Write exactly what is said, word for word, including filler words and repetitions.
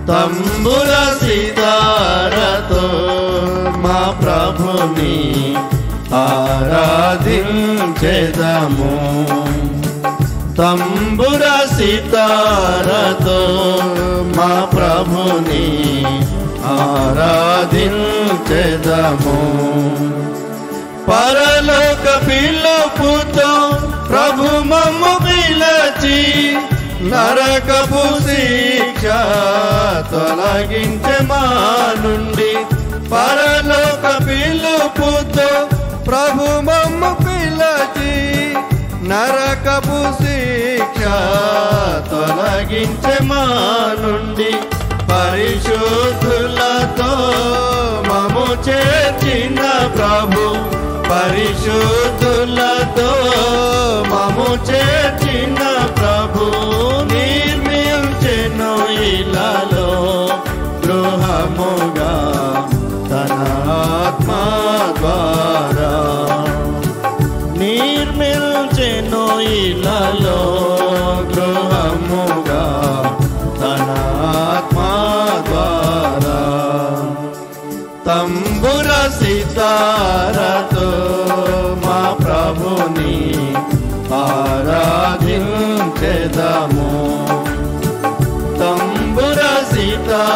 తంబుర సితారతో మా ప్రభుని ఆరాధించెదము. తంబుర సితారతో మా ప్రభుని ఆరాధించెదము. పరలోక పిలుపుతో ప్రభు మమ్ము పిలచి నరకపు శిక్ష తొలగించె మా నుండి. పరలోక పిలుపుతో ప్రభు మమ్ము పిలచి నరకపు శిక్ష తొలగించె మా నుండి. పరిశుద్ధులతో మము చేర్చిన ప్రభు, పరిశుద్ధులతో మము చేర్చిన ప్రభు నిర్మించెను ఇలాలో గృహముగా తన ఆత్మ ద్వారా. నిర్మించెను ఇలాలో గృహముగా తన ఆత్మ ద్వారా. తంబుర సితారతో మా ప్రభుని ఆరాధించెదము.